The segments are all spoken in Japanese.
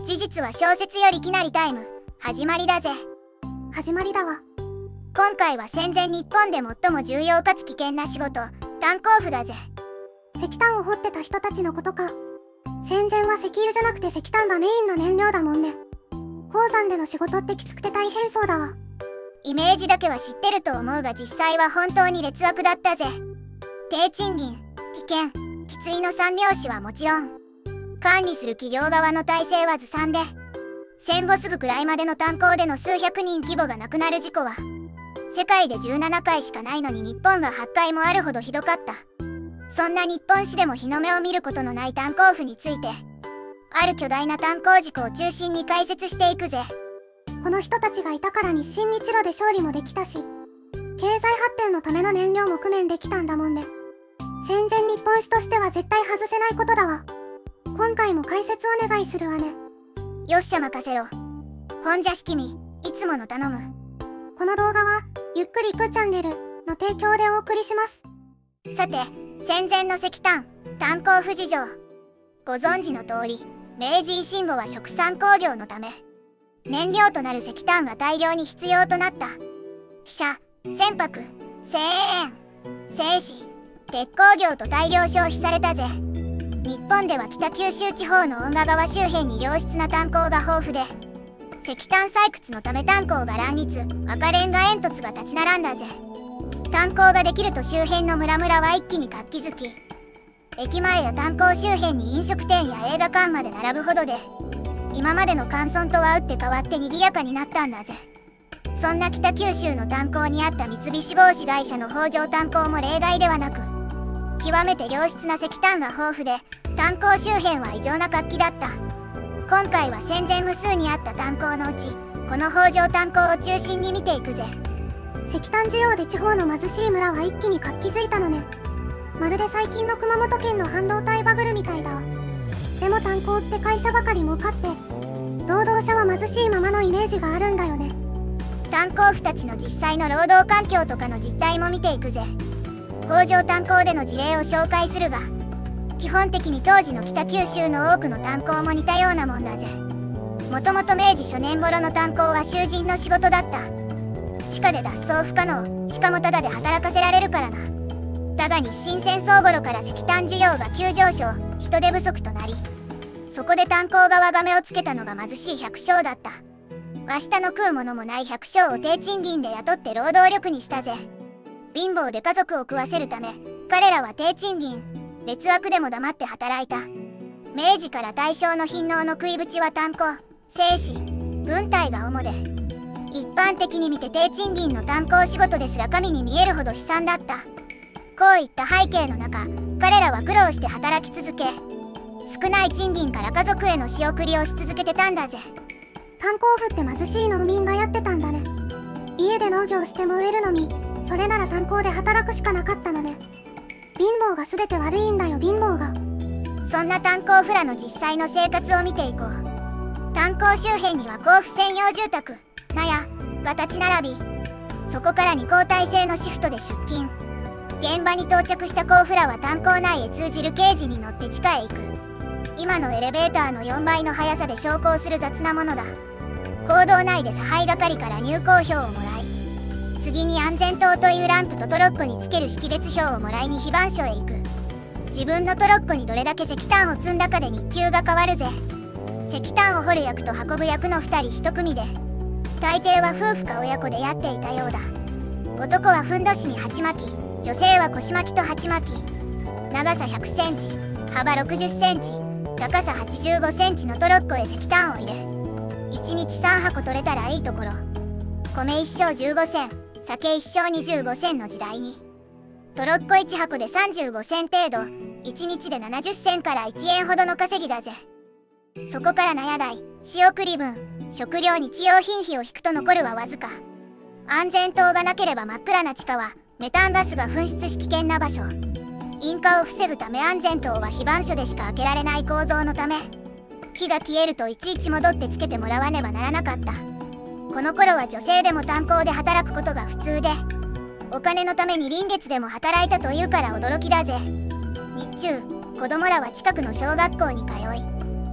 事実は小説よりきなりタイム始まりだぜ。 始まりだわ。 今回は戦前日本で最も重要かつ危険な仕事、炭鉱夫だぜ。 石炭を掘ってた人たちのことか。戦前は石油じゃなくて石炭がメインの燃料だもんね。鉱山での仕事ってきつくて大変そうだわ。 イメージだけは知ってると思うが実際は本当に劣悪だったぜ。低賃金、危険、きついの三拍子はもちろん、管理する企業側の体制はずさんで、戦後すぐくらいまでの炭鉱での数百人規模が亡くなる事故は世界で17回しかないのに日本が8回もあるほどひどかった。そんな日本史でも日の目を見ることのない炭鉱夫について、ある巨大な炭鉱事故を中心に解説していくぜ。 この人たちがいたから日清日露で勝利もできたし、経済発展のための燃料も工面できたんだもんね。戦前日本史としては絶対外せないことだわ。今回も解説お願いするわね。 よっしゃ任せろ。ほんじゃしきみ、いつもの頼む。 この動画はゆっくりくチャンネルの提供でお送りします。 さて、戦前の石炭炭鉱夫事情。ご存知の通り、明治維新後は殖産興業のため燃料となる石炭が大量に必要となった。汽車、船舶、製塩、製紙、鉄鋼業と大量消費されたぜ。日本では北九州地方の遠賀川周辺に良質な炭鉱が豊富で、石炭採掘のため炭鉱が乱立、赤レンガ煙突が立ち並んだぜ。炭鉱ができると周辺の村々は一気に活気づき、駅前や炭鉱周辺に飲食店や映画館まで並ぶほどで、今までの寒村とは打って変わって賑やかになったんだぜ。そんな北九州の炭鉱にあった三菱合資会社の北条炭鉱も例外ではなく、極めて良質な石炭が豊富で、炭鉱周辺は異常な活気だった。今回は戦前無数にあった炭鉱のうち、この北条炭鉱を中心に見ていくぜ。 石炭需要で地方の貧しい村は一気に活気づいたのね。まるで最近の熊本県の半導体バブルみたいだわ。でも炭鉱って会社ばかり儲かって、労働者は貧しいままのイメージがあるんだよね。 炭鉱夫たちの実際の労働環境とかの実態も見ていくぜ。北条炭鉱での事例を紹介するが、基本的に当時の北九州の多くの炭鉱も似たようなもんだぜ。もともと明治初年頃の炭鉱は囚人の仕事だった。地下で脱走不可能、しかもタダで働かせられるからな。だが日清戦争頃から石炭需要が急上昇、人手不足となり、そこで炭鉱側が目をつけたのが貧しい百姓だった。明日の食うものもない百姓を低賃金で雇って労働力にしたぜ。貧乏で家族を食わせるため、彼らは低賃金、劣悪でも黙って働いた。明治から大正の貧農の食いぶちは炭鉱、製紙、軍隊が主で、一般的に見て低賃金の炭鉱仕事ですら神に見えるほど悲惨だった。こういった背景の中、彼らは苦労して働き続け、少ない賃金から家族への仕送りをし続けてたんだぜ。 炭鉱夫って貧しい農民がやってたんだね。家で農業しても植えるのに、それなら炭鉱で働くしかなかったのね。貧乏が全て悪いんだよ、貧乏が。 そんな炭鉱夫らの実際の生活を見ていこう。炭鉱周辺には甲府専用住宅、納屋が立ち並び、そこから2交代制のシフトで出勤。現場に到着した甲府らは炭鉱内へ通じるケージに乗って地下へ行く。今のエレベーターの4倍の速さで昇降する雑なものだ。坑道内で差配係から入構票をもらい、次に安全灯というランプとトロッコにつける識別票をもらいに非番所へ行く。自分のトロッコにどれだけ石炭を積んだかで日給が変わるぜ。石炭を掘る役と運ぶ役の2人1組で、大抵は夫婦か親子でやっていたようだ。男はふんどしに鉢巻き、女性は腰巻きと鉢巻き。長さ100センチ、幅60センチ、高さ85センチのトロッコへ石炭を入れ、1日3箱取れたらいいところ。米1升15銭、酒1升25銭の時代に、トロッコ1箱で35銭程度、1日で70銭から1円ほどの稼ぎだぜ。そこから納屋代、仕送り分、食料日用品費を引くと残るはわずか。安全灯がなければ真っ暗な地下はメタンガスが噴出し危険な場所。引火を防ぐため安全灯は非番所でしか開けられない構造のため、火が消えるといちいち戻ってつけてもらわねばならなかった。この頃は女性でも炭鉱で働くことが普通で、お金のために臨月でも働いたというから驚きだぜ。日中、子供らは近くの小学校に通い、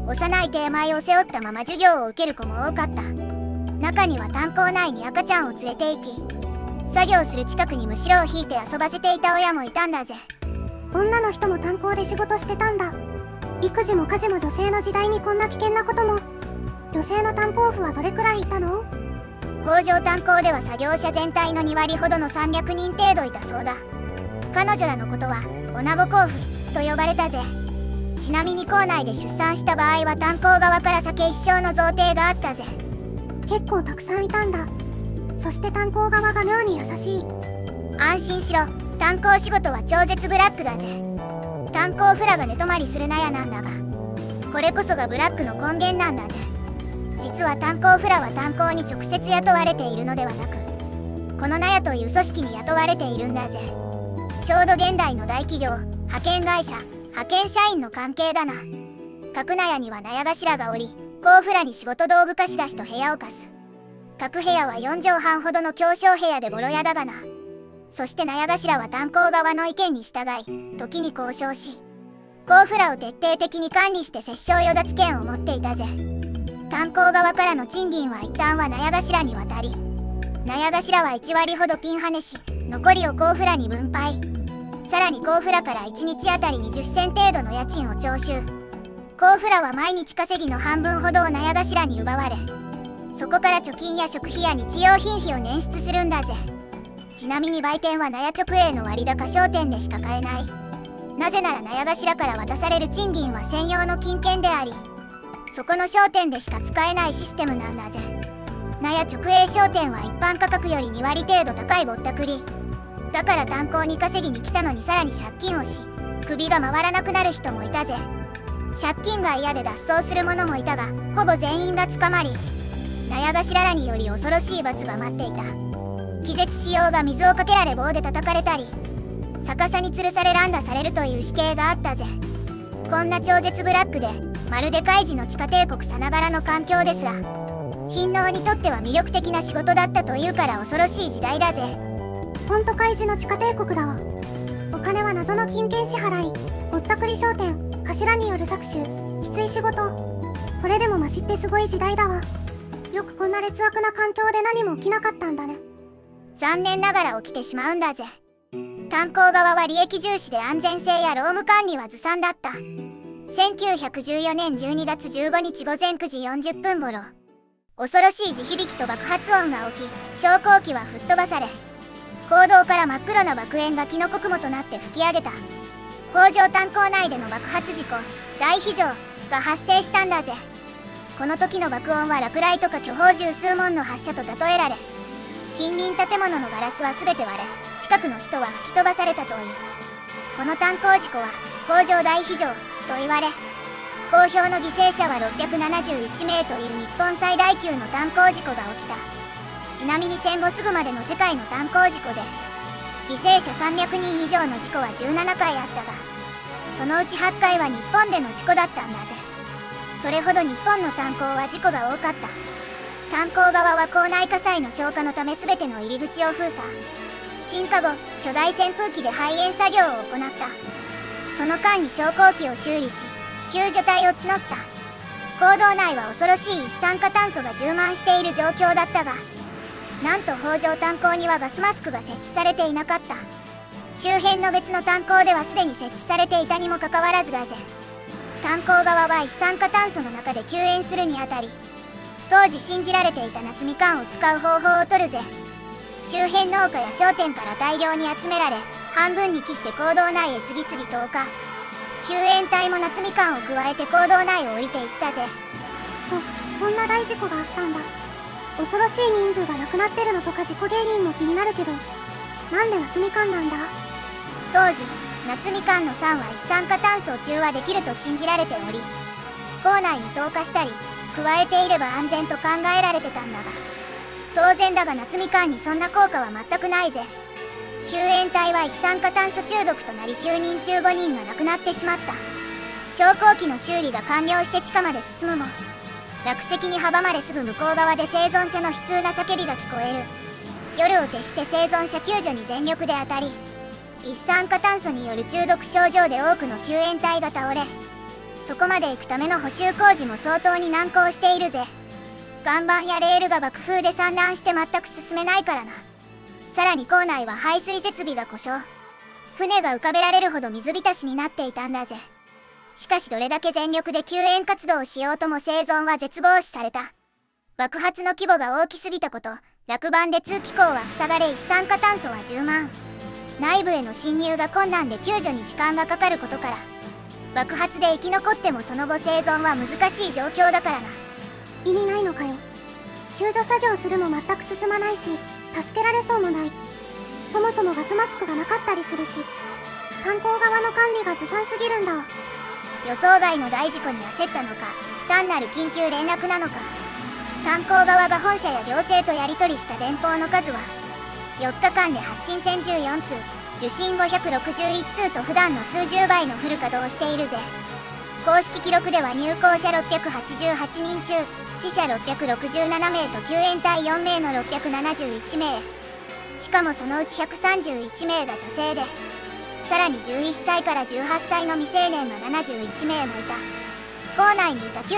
幼い低米を背負ったまま授業を受ける子も多かった。中には炭鉱内に赤ちゃんを連れて行き、作業する近くにむしろを引いて遊ばせていた親もいたんだぜ。 女の人も炭鉱で仕事してたんだ。育児も家事も女性の時代にこんな危険なことも。女性の炭鉱夫はどれくらいいたの？ 北条炭鉱では作業者全体の2割ほどの300人程度いたそうだ。彼女らのことは女子鉱夫と呼ばれたぜ。ちなみに校内で出産した場合は炭鉱側から酒一升の贈呈があったぜ。 結構たくさんいたんだ。そして炭鉱側が妙に優しい。 安心しろ、炭鉱仕事は超絶ブラックだぜ。炭鉱フラが寝泊まりする納屋なんだが、これこそがブラックの根源なんだぜ。実は炭鉱フラは炭鉱に直接雇われているのではなく、この納屋という組織に雇われているんだぜ。ちょうど現代の大企業、派遣会社、派遣社員の関係だな。各納屋には納屋頭がおり、鉱フラに仕事道具貸し出しと部屋を貸す。各部屋は4畳半ほどの狭小部屋でボロ屋だがな。そして納屋頭は炭鉱側の意見に従い、時に交渉し、鉱フラを徹底的に管理して殺傷与奪権を持っていたぜ。炭鉱側からの賃金は一旦は納屋頭に渡り、納屋頭は1割ほどピンハネし、残りを鉱フラに分配。さらに鉱フラから1日あたり20銭程度の家賃を徴収。鉱フラは毎日稼ぎの半分ほどを納屋頭に奪われ、そこから貯金や食費や日用品費を捻出するんだぜ。ちなみに売店は納屋直営の割高商店でしか買えない。なぜなら納屋頭から渡される賃金は専用の金券であり、そこの商店でしか使えないシステムなんだぜ。納屋直営商店は一般価格より2割程度高いぼったくり。だから炭鉱に稼ぎに来たのにさらに借金をし、首が回らなくなる人もいたぜ。借金が嫌で脱走する者もいたが、ほぼ全員が捕まり、納屋頭らにより恐ろしい罰が待っていた。気絶しようが水をかけられ棒で叩かれたり、逆さに吊るされ乱打されるという死刑があったぜ。こんな超絶ブラックで、まるでカイジの地下帝国さながらの環境ですら、貧農にとっては魅力的な仕事だったというから恐ろしい時代だぜ。 ほんと開示の地下帝国だわ。お金は謎の金券支払い、ぼったくり商店、頭による搾取、きつい仕事。これでもマシってすごい時代だわ。よくこんな劣悪な環境で何も起きなかったんだね。 残念ながら起きてしまうんだぜ。炭鉱側は利益重視で安全性や労務管理はずさんだった。1914年12月15日午前9時40分頃、恐ろしい地響きと爆発音が起き、昇降機は吹っ飛ばされ、坑道から真っ黒な爆煙がキノコ雲となって吹き上げた。北条炭鉱内での爆発事故、大非常が発生したんだぜ。この時の爆音は落雷とか巨砲銃数門の発射と例えられ、近隣建物のガラスは全て割れ、近くの人は吹き飛ばされたという。この炭鉱事故は北条大非常と言われ、公表の犠牲者は671名という日本最大級の炭鉱事故が起きた。ちなみに戦後すぐまでの世界の炭鉱事故で犠牲者300人以上の事故は17回あったが、そのうち8回は日本での事故だったんだぜ。それほど日本の炭鉱は事故が多かった。炭鉱側は坑内火災の消火のため全ての入り口を封鎖。鎮火後、巨大扇風機で排煙作業を行った。その間に昇降機を修理し、救助隊を募った。坑道内は恐ろしい一酸化炭素が充満している状況だったが、なんと北条炭鉱にはガスマスクが設置されていなかった。周辺の別の炭鉱ではすでに設置されていたにもかかわらずだぜ。炭鉱側は一酸化炭素の中で救援するにあたり、当時信じられていた夏みかんを使う方法を取るぜ。周辺農家や商店から大量に集められ、半分に切って坑道内へ次々投下。救援隊も夏みかんを加えて坑道内を降りていったぜ。 そんな大事故があったんだ。恐ろしい人数が亡くなってるのとか事故原因も気になるけど、なんで夏みかんなんだ？ 当時、夏みかんの酸は一酸化炭素を中和できると信じられており、坑内に投下したり加えていれば安全と考えられてたんだが、当然だが夏みかんにそんな効果は全くないぜ。救援隊は一酸化炭素中毒となり9人中5人が亡くなってしまった。昇降機の修理が完了して地下まで進むも、落石に阻まれすぐ向こう側で生存者の悲痛な叫びが聞こえる。夜を徹して生存者救助に全力で当たり、一酸化炭素による中毒症状で多くの救援隊が倒れ、 そこまで行くための補修工事も相当に難航しているぜ。岩盤やレールが爆風で散乱して全く進めないからな。さらに港内は排水設備が故障。船が浮かべられるほど水浸しになっていたんだぜ。しかしどれだけ全力で救援活動をしようとも生存は絶望視された。爆発の規模が大きすぎたこと、落盤で通気口は塞がれ一酸化炭素は充満。内部への侵入が困難で救助に時間がかかることから、爆発で生き残ってもその後生存は難しい状況だからな。 意味ないのかよ。救助作業するも全く進まないし、助けられそうもない。そもそもガスマスクがなかったりするし、炭鉱側の管理がずさんすぎるんだわ。 予想外の大事故に焦ったのか、単なる緊急連絡なのか。炭鉱側が本社や行政とやり取りした電報の数は4日間で発信1014通、受信561通と普段の数十倍のフル稼働しているぜ。公式記録では入港者688人中死者667名と救援隊4名の671名。しかもそのうち131名が女性で、さらに11歳から18歳の未成年が71名もいた。校内にいた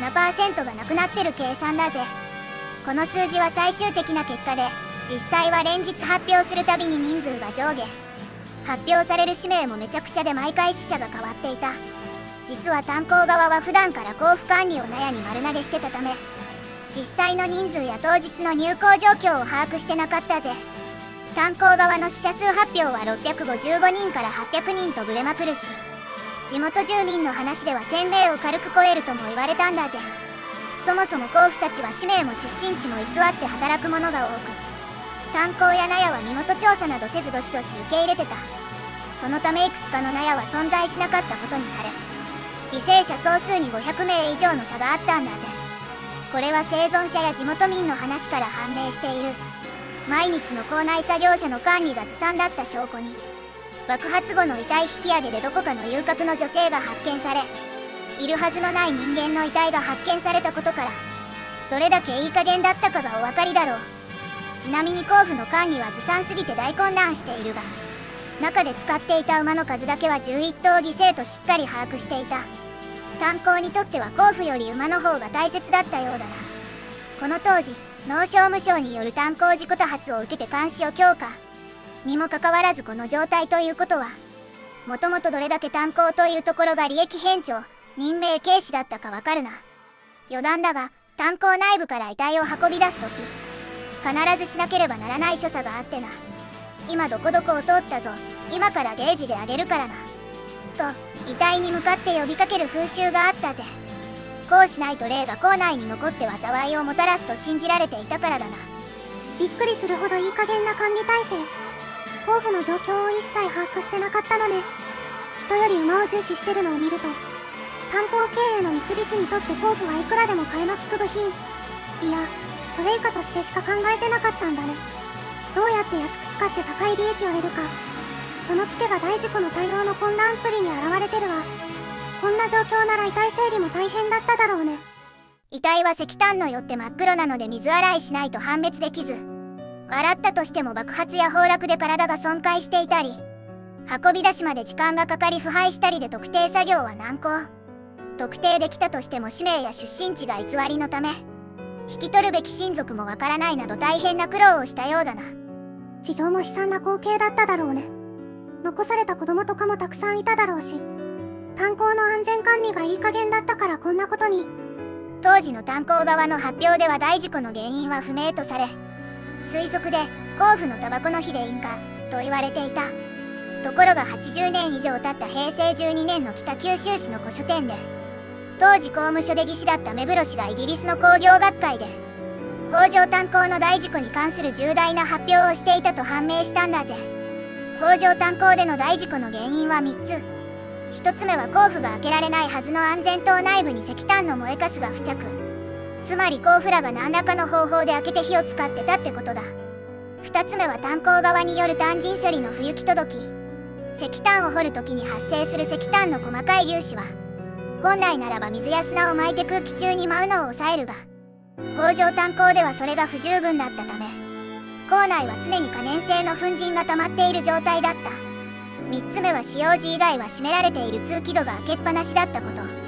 97% が亡くなってる計算だぜ。この数字は最終的な結果で、実際は連日発表するたびに人数が上下。発表される氏名もめちゃくちゃで毎回死者が変わっていた。実は炭鉱側は普段から交付管理を納屋に丸投げしてたため、実際の人数や当日の入港状況を把握してなかったぜ。炭鉱側の死者数発表は655人から800人とブレまくるし、地元住民の話では1000名を軽く超えるとも言われたんだぜ。そもそも甲府たちは氏名も出身地も偽って働く者が多く、炭鉱や納屋は身元調査などせずどしどし受け入れてた。そのためいくつかの納屋は存在しなかったことにされ、犠牲者総数に500名以上の差があったんだぜ。これは生存者や地元民の話から判明している。毎日の構内作業者の管理がずさんだった証拠に、爆発後の遺体引き上げでどこかの遊郭の女性が発見され、いるはずのない人間の遺体が発見されたことから、どれだけいい加減だったかがお分かりだろう。ちなみに甲府の管理はずさんすぎて大混乱しているが、中で使っていた馬の数だけは11頭犠牲としっかり把握していた。炭鉱にとっては甲府より馬の方が大切だったようだな。この当時、農商務省による炭鉱事故多発を受けて監視を強化。にもかかわらずこの状態ということは、もともとどれだけ炭鉱というところが利益偏重、任命軽視だったかわかるな。余談だが、炭鉱内部から遺体を運び出すとき、必ずしなければならない所作があってな。今どこどこを通ったぞ、今からゲージであげるからな。と、遺体に向かって呼びかける風習があったぜ。こうしないと霊が校内に残って災いをもたらすと信じられていたからだな。 びっくりするほどいい加減な管理体制。甲府の状況を一切把握してなかったのね。人より馬を重視してるのを見ると、炭鉱経営の三菱にとって甲府はいくらでも替えの利く部品。いや、それ以下としてしか考えてなかったんだね。どうやって安く使って高い利益を得るか。そのツケが大事故の対応の混乱っぷりに現れてるわ。こんな状況なら遺体整理も大変だっただろうね。 遺体は石炭のよって真っ黒なので水洗いしないと判別できず、洗ったとしても爆発や崩落で体が損壊していたり、運び出しまで時間がかかり腐敗したりで特定作業は難航。特定できたとしても氏名や出身地が偽りのため、引き取るべき親族もわからないなど大変な苦労をしたようだな。 地上も悲惨な光景だっただろうね。残された子供とかもたくさんいただろうし、炭鉱の安全管理がいい加減だったからこんなことに。 当時の炭鉱側の発表では大事故の原因は不明とされ、推測で甲府のタバコの火で引火と言われていた。ところが80年以上経った平成12年の北九州市の古書店で、当時工務所で技師だった目黒氏がイギリスの工業学会で北条炭鉱の大事故に関する重大な発表をしていたと判明したんだぜ。北条炭鉱での大事故の原因は3つ。1つ目は甲府が開けられないはずの安全塔内部に石炭の燃えかすが付着。つまり甲府らが何らかの方法で開けて火を使ってたってことだ。2つ目は炭鉱側による炭塵処理の不行き届き。石炭を掘るときに発生する石炭の細かい粒子は、本来ならば水や砂を巻いて空気中に舞うのを抑えるが、北条炭鉱ではそれが不十分だったため、構内は常に可燃性の粉塵が溜まっている状態だった。3つ目は使用時以外は閉められている通気戸が開けっぱなしだったこと。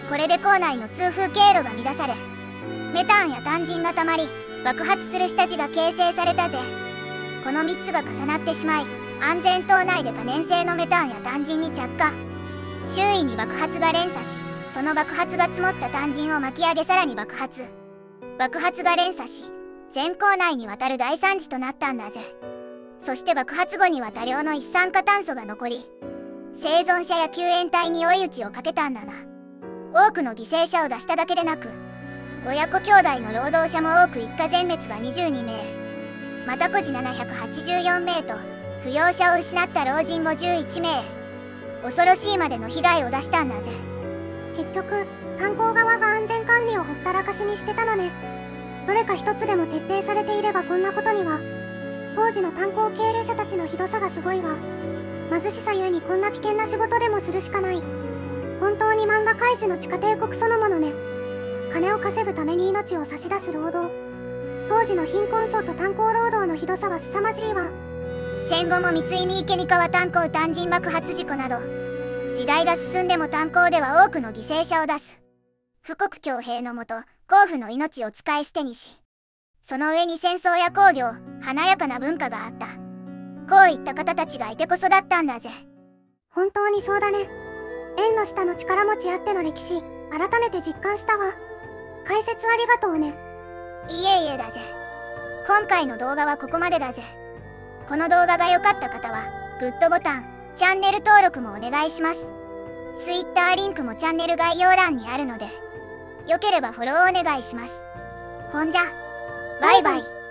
これで校内の通風経路が乱され、メタンや炭塵がたまり爆発する下地が形成されたぜ。この3つが重なってしまい、安全島内で可燃性のメタンや炭塵に着火。周囲に爆発が連鎖し、その爆発が積もった炭塵を巻き上げさらに爆発が連鎖し、全校内にわたる大惨事となったんだぜ。そして爆発後には多量の一酸化炭素が残り、生存者や救援隊に追い打ちをかけたんだな。多くの犠牲者を出しただけでなく、親子兄弟の労働者も多く一家全滅が22名、また孤児784名と扶養者を失った老人51名、恐ろしいまでの被害を出したんだぜ。 結局炭鉱側が安全管理をほったらかしにしてたのね。どれか一つでも徹底されていればこんなことには。当時の炭鉱経営者たちのひどさがすごいわ。貧しさゆえにこんな危険な仕事でもするしかない。本当に漫画開示の地下帝国そのものね。金を稼ぐために命を差し出す労働。当時の貧困層と炭鉱労働のひどさは凄まじいわ。 戦後も三井三池三河炭鉱炭塵爆発事故など、時代が進んでも炭鉱では多くの犠牲者を出す。富国強兵のもと、甲府の命を使い捨てにし、その上に戦争や工業、華やかな文化があった。こういった方たちがいてこそだったんだぜ。 本当にそうだね。縁の下の力持ちあっての歴史、改めて実感したわ。解説ありがとうね。 いえいえだぜ。今回の動画はここまでだぜ。この動画が良かった方は、グッドボタン、チャンネル登録もお願いします。Twitter リンクもチャンネル概要欄にあるので、よければフォローお願いします。ほんじゃ、バイバイ。